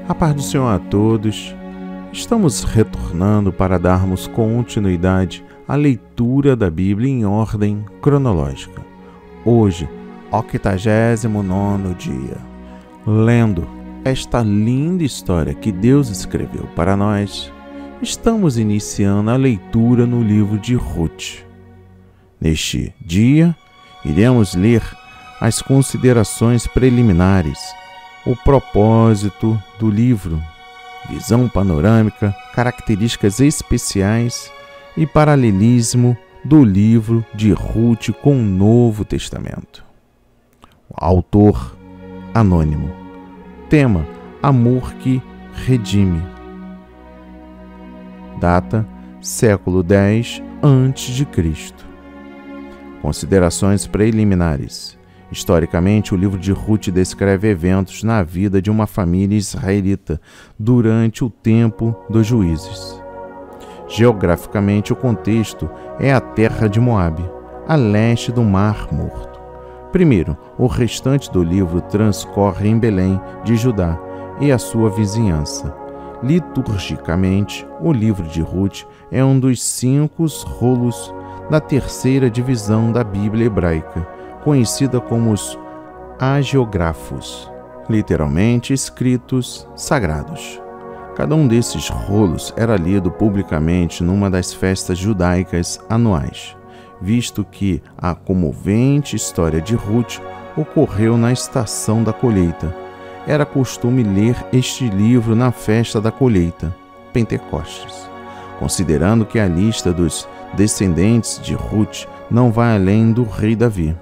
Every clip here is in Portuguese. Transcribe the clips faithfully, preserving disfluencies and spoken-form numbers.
A paz do Senhor a todos. Estamos retornando para darmos continuidade à leitura da Bíblia em ordem cronológica. Hoje, octagésimo nono dia. Lendo esta linda história que Deus escreveu para nós, estamos iniciando a leitura no livro de Ruth. Neste dia, iremos ler as considerações preliminares, o propósito do livro, visão panorâmica, características especiais e paralelismo do livro de Ruth com o Novo Testamento. O autor anônimo. Tema: amor que redime. Data: século dez antes de Cristo. Considerações preliminares. Historicamente, o livro de Ruth descreve eventos na vida de uma família israelita durante o tempo dos juízes. Geograficamente, o contexto é a terra de Moabe, a leste do Mar Morto. Primeiro, o restante do livro transcorre em Belém de Judá e a sua vizinhança. Liturgicamente, o livro de Ruth é um dos cinco rolos da terceira divisão da Bíblia hebraica, conhecida como os hagiografos, literalmente escritos sagrados. Cada um desses rolos era lido publicamente numa das festas judaicas anuais, visto que a comovente história de Ruth ocorreu na estação da colheita. Era costume ler este livro na festa da colheita, Pentecostes, considerando que a lista dos descendentes de Ruth não vai além do rei Davi.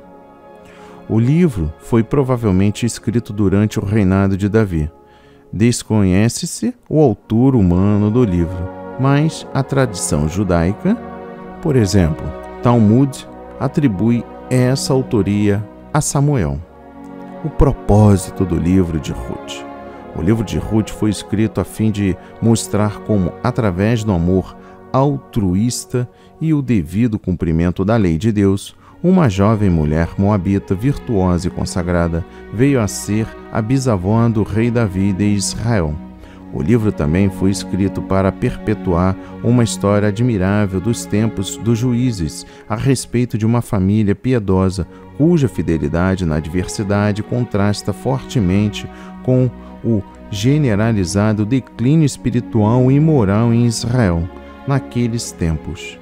O livro foi provavelmente escrito durante o reinado de Davi. Desconhece-se o autor humano do livro, mas a tradição judaica, por exemplo, Talmud, atribui essa autoria a Samuel. O propósito do livro de Ruth. O livro de Ruth foi escrito a fim de mostrar como, através do amor altruísta e o devido cumprimento da lei de Deus, uma jovem mulher moabita virtuosa e consagrada veio a ser a bisavó do rei Davi de Israel. O livro também foi escrito para perpetuar uma história admirável dos tempos dos juízes a respeito de uma família piedosa cuja fidelidade na adversidade contrasta fortemente com o generalizado declínio espiritual e moral em Israel naqueles tempos.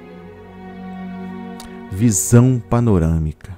Visão panorâmica.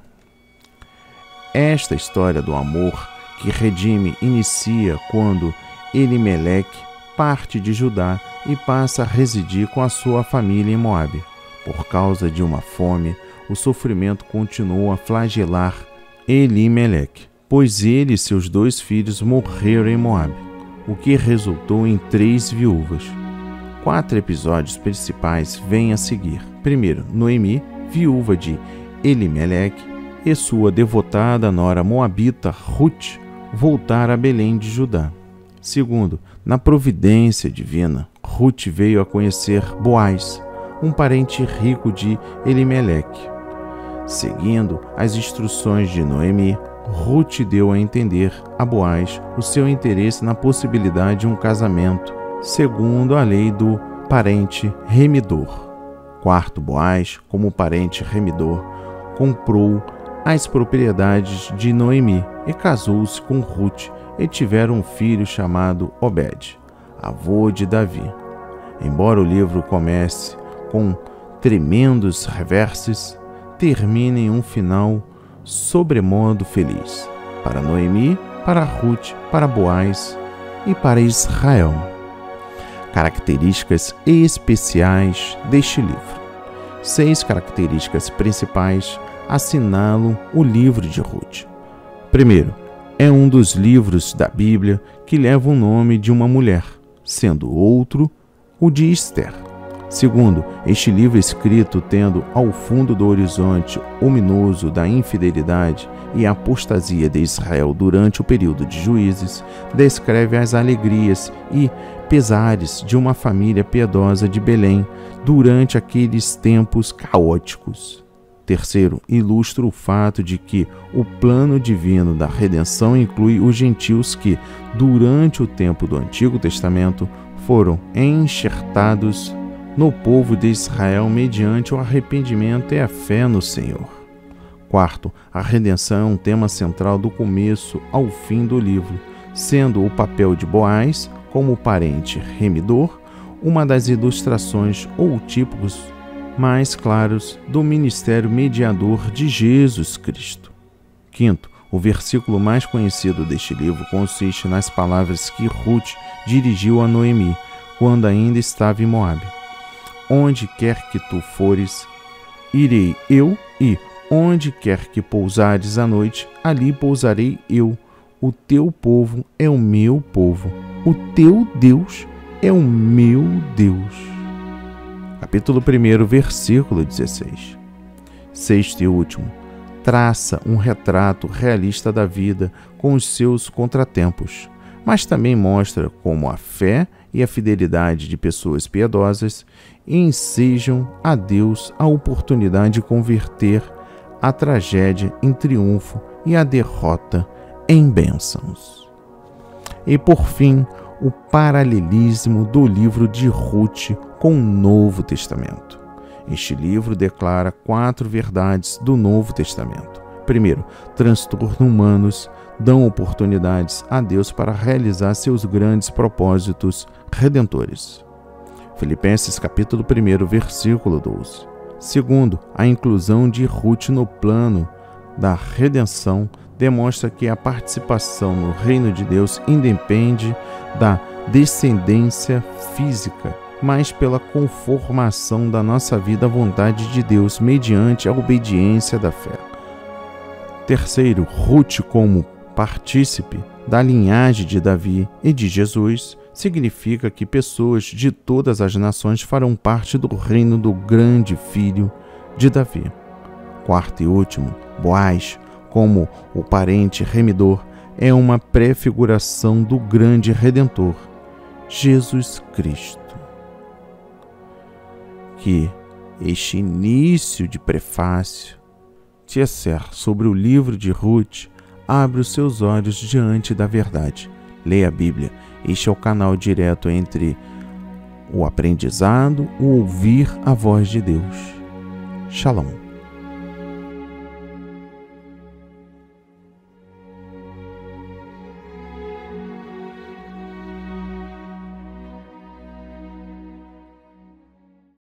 Esta história do amor que redime inicia quando Elimeleque parte de Judá e passa a residir com a sua família em Moabe. Por causa de uma fome, o sofrimento continuou a flagelar Elimeleque, pois ele e seus dois filhos morreram em Moabe, o que resultou em três viúvas. Quatro episódios principais vêm a seguir. Primeiro, Noemi, viúva de Elimeleque, e sua devotada nora moabita Ruth voltar a Belém de Judá. Segundo, na providência divina, Ruth veio a conhecer Boaz, um parente rico de Elimeleque. Seguindo as instruções de Noemi, Ruth deu a entender a Boaz o seu interesse na possibilidade de um casamento, segundo a lei do parente remidor. Quarto, Boaz, como parente remidor, comprou as propriedades de Noemi e casou-se com Ruth e tiveram um filho chamado Obed, avô de Davi. Embora o livro comece com tremendos reverses, termina em um final sobremodo feliz, para Noemi, para Ruth, para Boaz e para Israel. Características especiais deste livro. Seis características principais assinalam o livro de Ruth. Primeiro, é um dos livros da Bíblia que leva o nome de uma mulher, sendo outro o de Esther. Segundo, este livro escrito tendo ao fundo do horizonte ominoso da infidelidade e apostasia de Israel durante o período de juízes, descreve as alegrias e pesares de uma família piedosa de Belém durante aqueles tempos caóticos. Terceiro, ilustra o fato de que o plano divino da redenção inclui os gentios que, durante o tempo do Antigo Testamento, foram enxertados no povo de Israel mediante o arrependimento e a fé no Senhor. Quarto, a redenção é um tema central do começo ao fim do livro, sendo o papel de Boaz, como parente remidor, uma das ilustrações ou típicos mais claros do ministério mediador de Jesus Cristo. Quinto, o versículo mais conhecido deste livro consiste nas palavras que Ruth dirigiu a Noemi, quando ainda estava em Moabe. Onde quer que tu fores, irei eu, e onde quer que pousares à noite, ali pousarei eu. O teu povo é o meu povo, o teu Deus é o meu Deus. Capítulo primeiro, versículo dezesseis. Sexto e último, traça um retrato realista da vida com os seus contratempos, mas também mostra como a fé e a fidelidade de pessoas piedosas ensejam a Deus a oportunidade de converter a tragédia em triunfo e a derrota em bênçãos. E por fim, o paralelismo do livro de Ruth com o Novo Testamento. Este livro declara quatro verdades do Novo Testamento. Primeiro, transtornos humanos dão oportunidades a Deus para realizar seus grandes propósitos redentores. Filipenses capítulo um, versículo doze. Segundo, a inclusão de Ruth no plano da redenção demonstra que a participação no reino de Deus independe da descendência física, mas pela conformação da nossa vida à vontade de Deus mediante a obediência da fé. Terceiro, Ruth como partícipe da linhagem de Davi e de Jesus significa que pessoas de todas as nações farão parte do reino do grande filho de Davi. Quarto e último, Boaz, como o parente remidor, é uma prefiguração do grande Redentor, Jesus Cristo. Que este início de prefácio tecer sobre o livro de Ruth abre os seus olhos diante da verdade. Leia a Bíblia. Este é o canal direto entre o aprendizado, o ouvir a voz de Deus. Shalom.